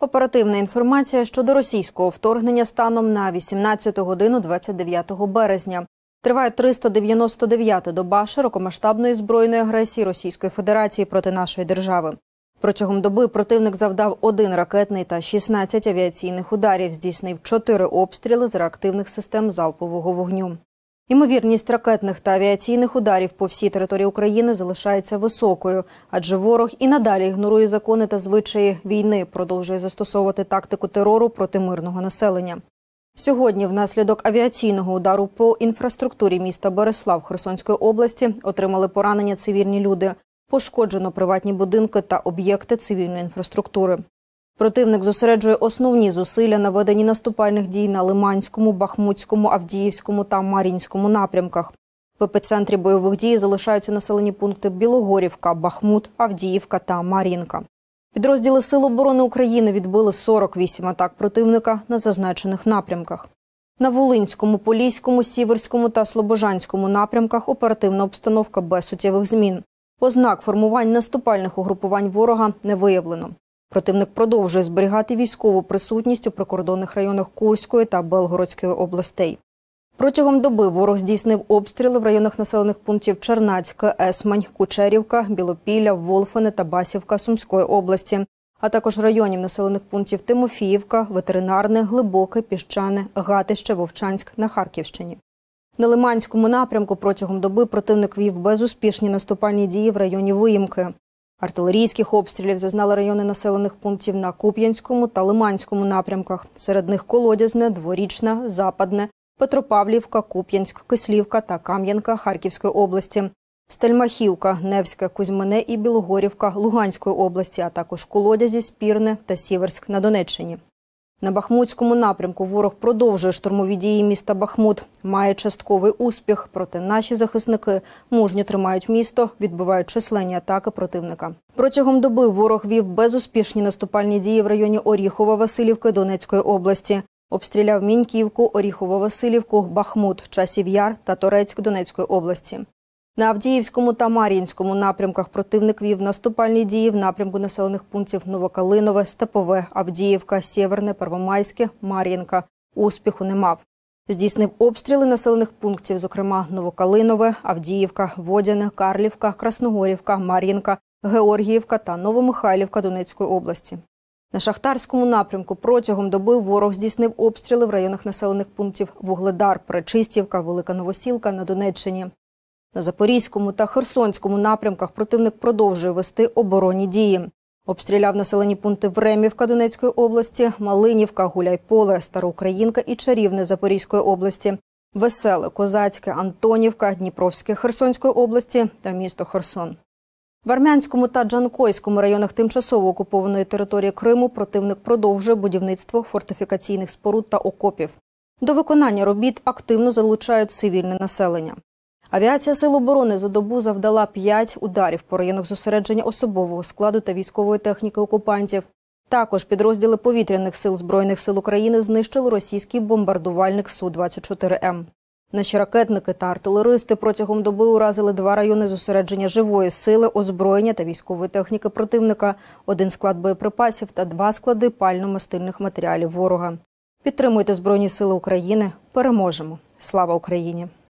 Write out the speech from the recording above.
Оперативна інформація щодо російського вторгнення станом на 18 годину 29 березня. Триває 399-та доба широкомасштабної збройної агресії Російської Федерації проти нашої держави. Протягом доби противник завдав 1 ракетний та 16 авіаційних ударів, здійснив 4 обстріли з реактивних систем залпового вогню. Ймовірність ракетних та авіаційних ударів по всій території України залишається високою, адже ворог і надалі ігнорує закони та звичаї війни, продовжує застосовувати тактику терору проти мирного населення. Сьогодні внаслідок авіаційного удару по інфраструктурі міста Берислав Херсонської області отримали поранення цивільні люди, пошкоджено приватні будинки та об'єкти цивільної інфраструктури. Противник зосереджує основні зусилля на веденні наступальних дій на Лиманському, Бахмутському, Авдіївському та Мар'їнському напрямках. В епіцентрі бойових дій залишаються населені пункти Білогорівка, Бахмут, Авдіївка та Мар'їнка. Підрозділи Сил оборони України відбили 48 атак противника на зазначених напрямках. На Волинському, Поліському, Сіверському та Слобожанському напрямках оперативна обстановка без суттєвих змін. Ознак формувань наступальних угрупувань ворога не виявлено. Противник продовжує зберігати військову присутність у прикордонних районах Курської та Белгородської областей. Протягом доби ворог здійснив обстріли в районах населених пунктів Чернацька, Есмань, Кучерівка, Білопілля, Волфине та Басівка Сумської області, а також районів населених пунктів Тимофіївка, Ветеринарне, Глибоке, Піщане, Гатище, Вовчанськ на Харківщині. На Лиманському напрямку протягом доби противник вів безуспішні наступальні дії в районі Виїмки. Артилерійських обстрілів зазнали райони населених пунктів на Куп'янському та Лиманському напрямках. Серед них Колодязне, Дворічна, Западне, Петропавлівка, Куп'янськ, Кислівка та Кам'янка Харківської області, Стельмахівка, Невське, Кузьмине і Білогорівка Луганської області, а також Колодязі, Спірне та Сіверськ на Донеччині. На Бахмутському напрямку ворог продовжує штурмові дії міста Бахмут. Має частковий успіх, проте наші захисники мужньо тримають місто, відбивають численні атаки противника. Протягом доби ворог вів безуспішні наступальні дії в районі Оріхова-Василівки Донецької області. Обстріляв Міньківку, Оріхово-Василівку, Бахмут, Часів Яр та Торецьк Донецької області. На Авдіївському та Мар'їнському напрямках противник вів наступальні дії в напрямку населених пунктів Новокалинове, Степове, Авдіївка, Сєверне, Первомайське, Мар'їнка. Успіху не мав. Здійснив обстріли населених пунктів, зокрема Новокалинове, Авдіївка, Водяне, Карлівка, Красногорівка, Мар'їнка, Георгіївка та Новомихайлівка Донецької області. На Шахтарському напрямку протягом доби ворог здійснив обстріли в районах населених пунктів Вугледар, Пречистівка, Велика Новосілка на Донеччині. На Запорізькому та Херсонському напрямках противник продовжує вести оборонні дії. Обстріляв населені пункти Времівка Донецької області, Малинівка, Гуляйполе, Староукраїнка і Чарівне Запорізької області, Веселе, Козацьке, Антонівка, Дніпровське Херсонської області та місто Херсон. В Армянському та Джанкойському районах тимчасово окупованої території Криму противник продовжує будівництво фортифікаційних споруд та окопів. До виконання робіт активно залучають цивільне населення. Авіація Сил оборони за добу завдала 5 ударів по районах зосередження особового складу та військової техніки окупантів. Також підрозділи повітряних сил Збройних сил України знищили російський бомбардувальник Су-24М. Наші ракетники та артилеристи протягом доби уразили 2 райони зосередження живої сили, озброєння та військової техніки противника, 1 склад боєприпасів та 2 склади пально-мастильних матеріалів ворога. Підтримуйте Збройні сили України. Переможемо! Слава Україні!